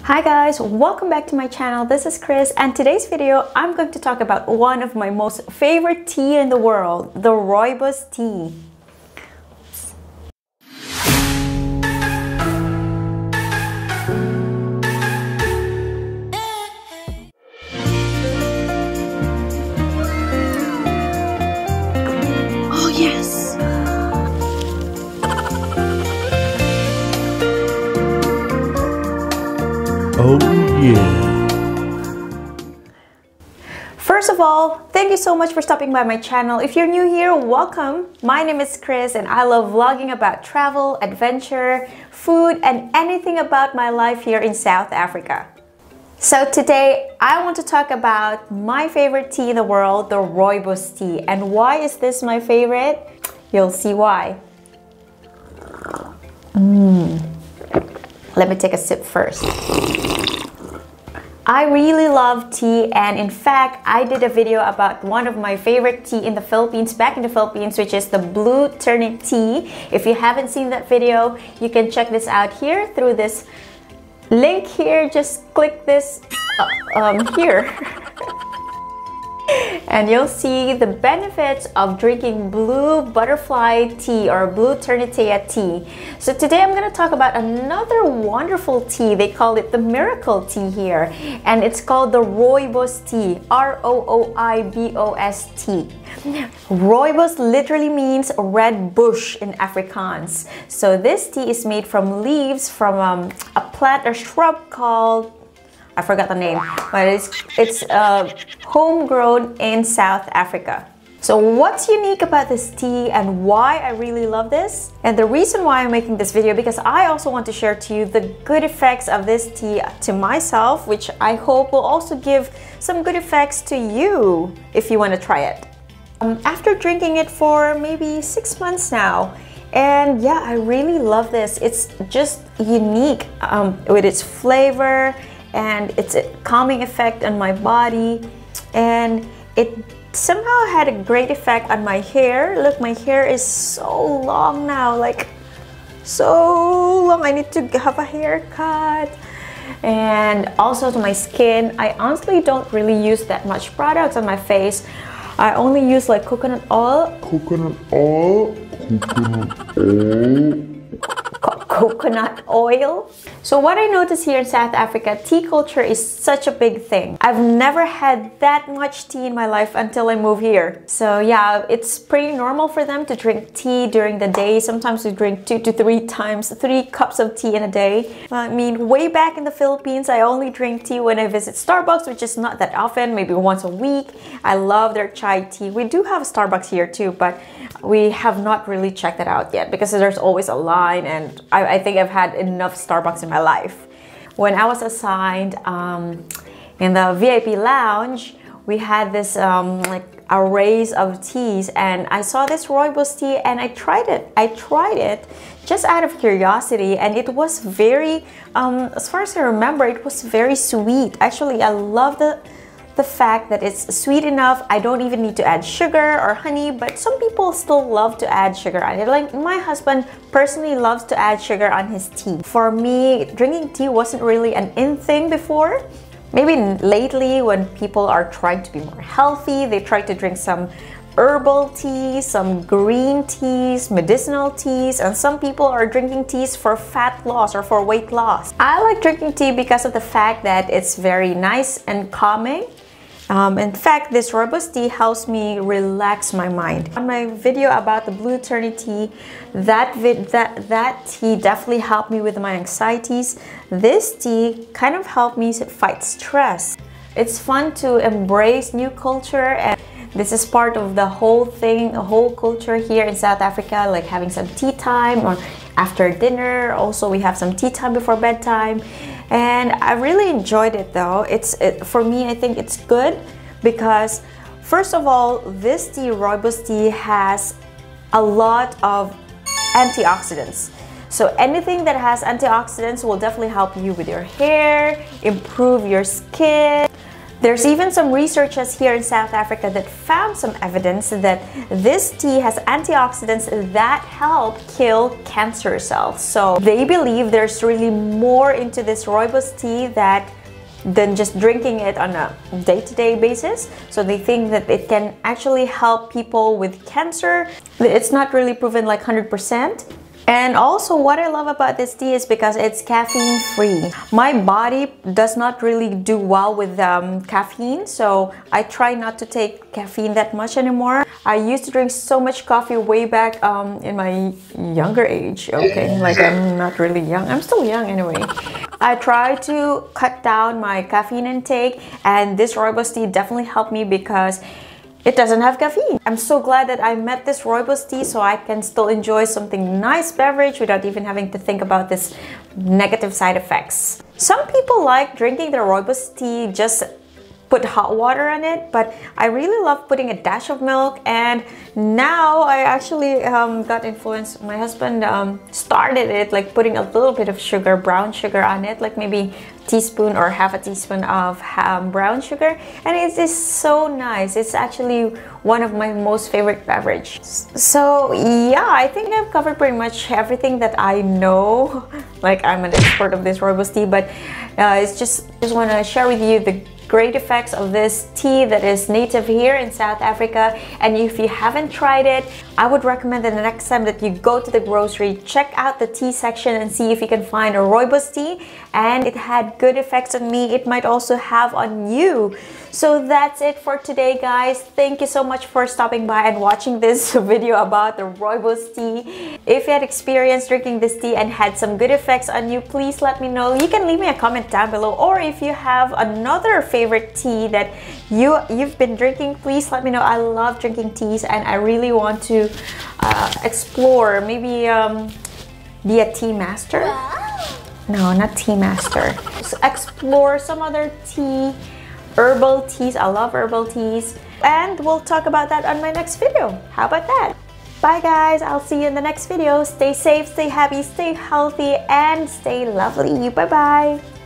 Hi guys, welcome back to my channel. This is Chris, and today's video I'm going to talk about one of my most favorite tea in the world, the Rooibos tea. Oh yes! Oh yeah! First of all, thank you so much for stopping by my channel. If you're new here, welcome. My name is Chris and I love vlogging about travel, adventure, food, and anything about my life here in South Africa. So today, I want to talk about my favorite tea in the world, the Rooibos tea. And why is this my favorite? You'll see why. Let me take a sip first. I really love tea, and in fact, I did a video about one of my favorite tea in the Philippines, back in the Philippines, which is the blue turnip tea. If you haven't seen that video, you can check this out here through this link here. Just click this here. And you'll see the benefits of drinking blue butterfly tea or blue ternate tea. So today I'm going to talk about another wonderful tea. They call it the miracle tea here, and it's called the Rooibos tea, R-O-O-I-B-O-S tea. Rooibos literally means red bush in Afrikaans. So this tea is made from leaves from a plant or shrub called, I forgot the name, but it's homegrown in South Africa. So what's unique about this tea and why I really love this? And the reason why I'm making this video, because I also want to share to you the good effects of this tea to myself, which I hope will also give some good effects to you if you want to try it. After drinking it for maybe 6 months now, and yeah, I really love this. It's just unique with its flavor and it's a calming effect on my body, and it somehow had a great effect on my hair. Look, my hair is so long now, like so long. I need to have a haircut. And also to my skin, I honestly don't really use that much products on my face. I only use like coconut oil. Coconut oil. So what I notice here in South Africa, tea culture is such a big thing. I've never had that much tea in my life until I moved here. So yeah, it's pretty normal for them to drink tea during the day. Sometimes we drink 2 to 3 times, 3 cups of tea in a day. I mean, way back in the Philippines, I only drink tea when I visit Starbucks, which is not that often, maybe once a week. I love their chai tea. We do have Starbucks here too, but we have not really checked it out yet because there's always a line, and I think I've had enough Starbucks in my life. When I was assigned in the VIP lounge, we had this like arrays of teas, and I saw this Rooibos tea and I tried it. I tried it just out of curiosity, and it was very, as far as I remember, it was very sweet. Actually, I love the fact that it's sweet enough. I don't even need to add sugar or honey, but some people still love to add sugar on it. Like my husband personally loves to add sugar on his tea. For me, drinking tea wasn't really an in thing before. Maybe lately when people are trying to be more healthy, they try to drink some herbal teas, some green teas, medicinal teas, and some people are drinking teas for fat loss or for weight loss. I like drinking tea because of the fact that it's very nice and calming. In fact, this Rooibos tea helps me relax my mind. On my video about the blue ternate tea, that tea definitely helped me with my anxieties. This tea kind of helped me fight stress. It's fun to embrace new culture, and this is part of the whole thing, the whole culture here in South Africa, like having some tea time or after dinner. Also, we have some tea time before bedtime. And I really enjoyed it though. For me, I think it's good because first of all, this tea, Rooibos tea, has a lot of antioxidants. So anything that has antioxidants will definitely help you with your hair, improve your skin. There's even some researchers here in South Africa that found some evidence that this tea has antioxidants that help kill cancer cells. So they believe there's really more into this rooibos tea than just drinking it on a day-to-day basis. So they think that it can actually help people with cancer. It's not really proven like 100%. And also what I love about this tea is because it's caffeine free. My body does not really do well with caffeine, so I try not to take caffeine that much anymore. I used to drink so much coffee way back in my younger age. Okay, like I'm not really young. I'm still young anyway. I try to cut down my caffeine intake, and this rooibos tea definitely helped me because it doesn't have caffeine. I'm so glad that I met this rooibos tea so I can still enjoy something nice beverage without even having to think about this negative side effects. Some people like drinking their rooibos tea just put hot water on it, but I really love putting a dash of milk. And now I actually got influenced. My husband started it, like putting a little bit of sugar, brown sugar on it, like maybe a teaspoon or half a teaspoon of brown sugar, and it is so nice. It's actually one of my most favorite beverages. So yeah, I think I've covered pretty much everything that I know. Like I'm an expert of this rooibos tea, but it's just want to share with you the great effects of this tea that is native here in South Africa. And if you haven't tried it, I would recommend that the next time that you go to the grocery, check out the tea section and see if you can find a rooibos tea. And it had good effects on me. It might also have on you. So that's it for today, guys. Thank you so much for stopping by and watching this video about the rooibos tea. If you had experience drinking this tea and had some good effects on you, please let me know. You can leave me a comment down below, or if you have another favorite tea that you've been drinking, please let me know. I love drinking teas and I really want to explore, maybe be a tea master. No, not tea master. Just explore some other tea, herbal teas. I love herbal teas, and we'll talk about that on my next video. How about that? Bye guys, I'll see you in the next video. Stay safe, stay happy, stay healthy, and stay lovely. Bye bye.